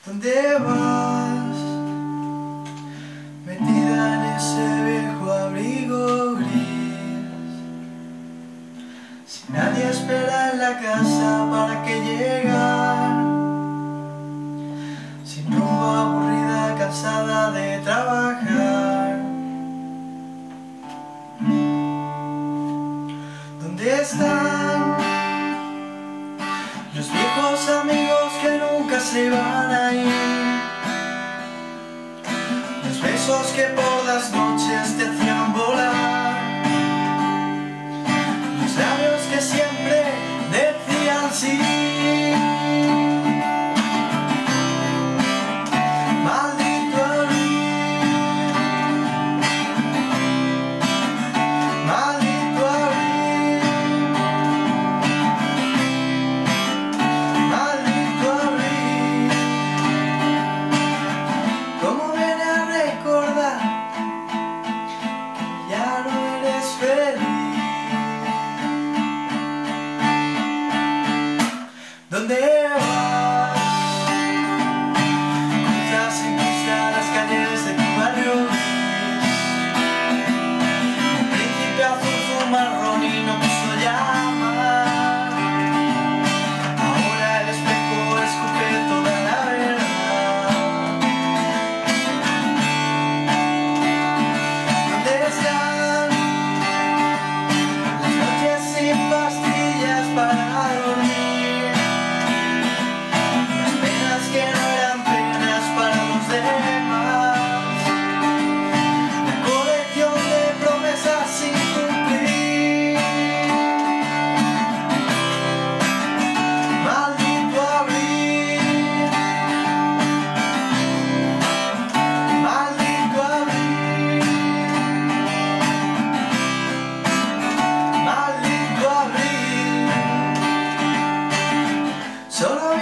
¿Dónde vas? Metida en ese viejo abrigo gris, sin nadie espera en la casa para que llegar, sin rumbo, aburrida, cansada de trabajar. ¿Dónde están los viejos amigos que nunca se van a ir? Los besos que por las noches te hacían volar, los labios que siempre decían sí. Maldito abril, maldito abril, maldito abril. ¿Cómo viene a recordar que ya no eres feliz? ¿Dónde vas? Cruzas sin prisa las calles de tu barrio gris. El príncipe azul fue marrón y no quiso llamar. Ahora el espejo escupe toda la verdad. ¿Dónde están las noches sin pastillas para dormir? Las penas que no eran penas para los demás. La colección de promesas sin cumplir. Maldito abril, maldito abril, maldito abril. Solo